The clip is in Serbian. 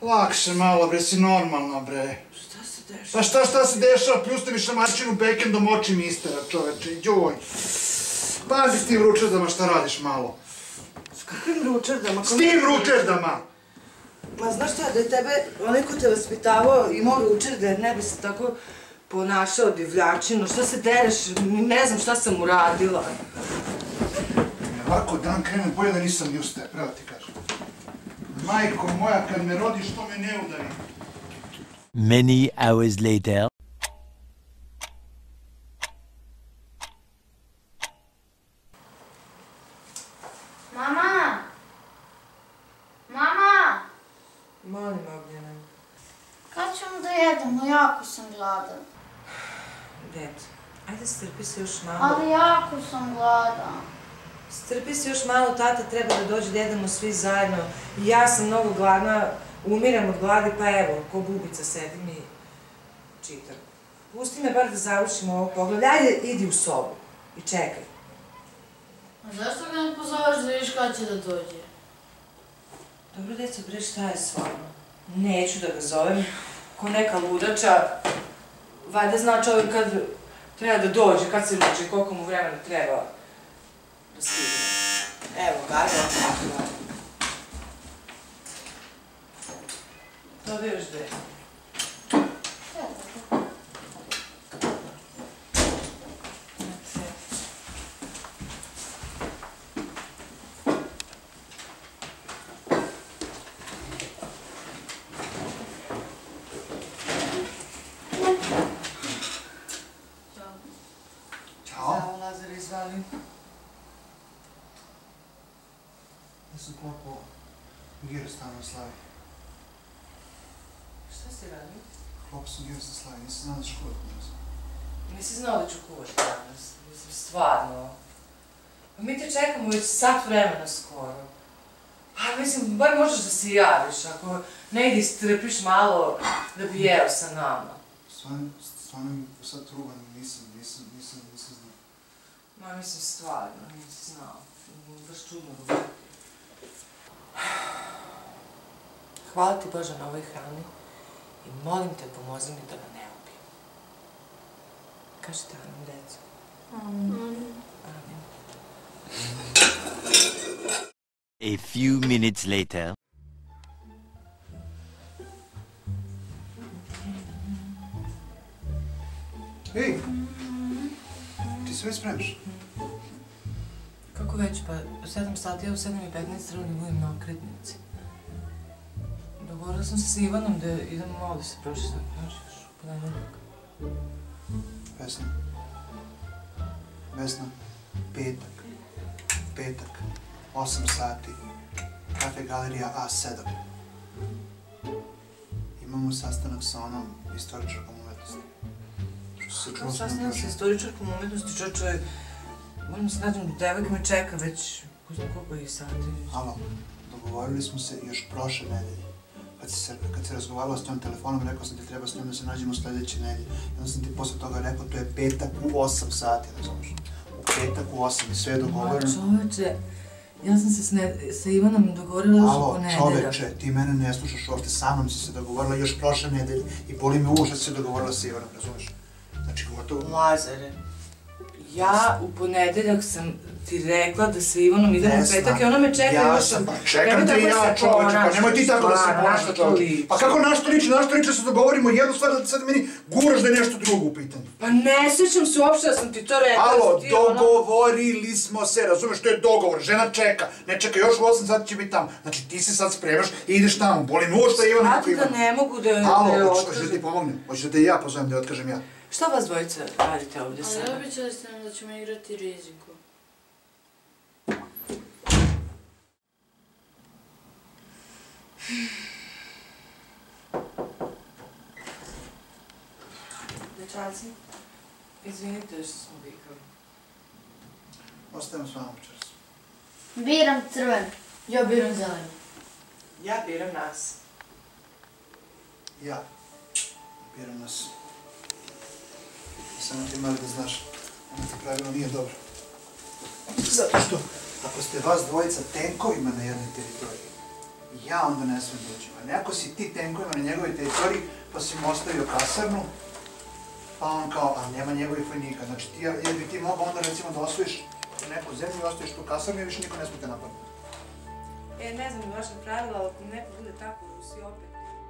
Lakše malo, bre, si normalna, bre. Šta se dešava? Pa šta se dešava? Pljuste mi šamarčinu bekendom oči mistera, čoveče, joj. Pazi s tim ručerdama šta radiš malo. S kakvim ručerdama? S tim ručerdama! Ma znaš šta, da je tebe, onaj ko te vaspitavao imao ručerde, ne bi se tako ponašao divljačino. Šta se dereš? Ne znam šta sam uradila. Ovako dan krene, bolje da nisam ni ustaje, pravo ti kažem. Majko moja, kad me rodiš, to me ne udari. Many hours later. Mama! Mama! Molim, Ognjena. Kad ćemo da jedemo? Jako sam gladan. Deto, ajde strpi se još malo. Ali jako sam gladan. Strpi se još malo, tata treba da dođe da jedemo svi zajedno. I ja sam mnogo gladna, umiram od gladi, pa evo, ko bubica sedim i čitam. Pusti me bar da završim ovo pogled. Ajde, idi u sobu i čekaj. A zašto ga ne pozoveš da vidiš kad će da dođe? Dobro, deco, bre, šta je s vama? Neću da ga zovem ko neka ludača. Valjda zna čovjek kad treba da dođe, kad se ruči, koliko mu vremena treba da stigne. Evo ga, evo. To bi još dve. Ćao, Lazar, izvali. Ja sam klopao giru stanu na Slavi. Šta si radio? Klopao sam giru sa Slavi, nisam znao da ću kuvati danas. Nisi znao da ću kuvati danas. Mislim, stvarno. Pa mi te čekamo već sat vremena skoro. A mislim, bar možeš da se javiš, ako ne ide strpiš malo da bi jeo sa nama. Stvarno mi sad truban, nisam znao. Ma mislim, stvarno, nisi znao. Baš čudno govoriti. Hvala ti Bože na ovoj hrani i molim te, pomozi mi da me ne ubijem. Kažite Amin, deco. Amin. A few minutes later. Ej! Ti se već spremiš? Kako već, pa 7 sati, ja u 7:15 treba da budem na okretnici. Dogovorila sam se sa Ivanom da idemo malo da se prošetamo, znaš, još u ponedeljak. Vesna, petak, 8 sati, kafe galerija A7. Imamo sastanak sa onom istoričarkom umetnosti. Kako sastanak sa istoričarkom umetnosti, čoče, moram se nađem, devojka me čeka već, ko znam koliko je sati. Alo, dogovorili smo se još prošle nedelje. Kad se razgovarala s njom telefonom, rekao sam ti treba s njom da se nađemo sljedeće nedelje. I onda sam ti posle toga rekao, to je petak u 8 sati, razumiješ? U petak u 8 i sve je dogovoreno. Čoveče, ja sam se sa Ivanom dogovorila još u ponedeljak. Alo, čoveče, ti mene ne slušaš uopšte, sa mnom si se dogovorila još prošle nedelje i boli me uvo što si se dogovorila sa Ivanom, razumiješ? Znači, gotovo... Lazare, ja u ponedeljak sam ti rekla da sa Ivanom idemo u petak i ona me čeka još... Čekam te i ja, čoveče, pa nemoj ti tako da se ponašaš, čoveče. Pa kako našto liči da se dogovorimo jednu stvar da sad meni guraš da je nešto drugo u pitanju. Pa ne sjećam se uopšte da sam ti to rekla. Alo, dogovorili smo se, razumeš, to je dogovor, žena čeka, ne čeka, još u 8 sati će biti tamo. Znači ti se sad spremaš i ideš tamo, boli me uvo što je Ivan kako Ivan. Shvati da ne mogu da je Alo, hoćeš da ti pomognem, hoćeš da te i ja pozovem da je otkažem ja. Šta vas dvojica radite ovdje sada? Ali običali ste nam da ćemo igrati riziku. Dečaci, izvinite što smo vikali. Ostajem s vama večeras. Biram crven. Ja biram zeleni. Ja biram nas. Ja biram nas. Samo ti mali da znaš, ono ti pravilo nije dobro. Zato što, ako ste vas dvojica tenkovima na jednoj teritoriji, ja onda ne smijem doći. A neko si ti tenkovima na njegovoj teritoriji, pa si mu ostavio kasarnu, pa on kao, a nema njegovih vojnika. Znači, jer bi ti mogao onda recimo da osvojiš neku zemlju i ostaviš tu kasarnu i više niko ne smije te napadati. Ne znam vaše pravila, ali ako neko bude tako u Rusiji opet,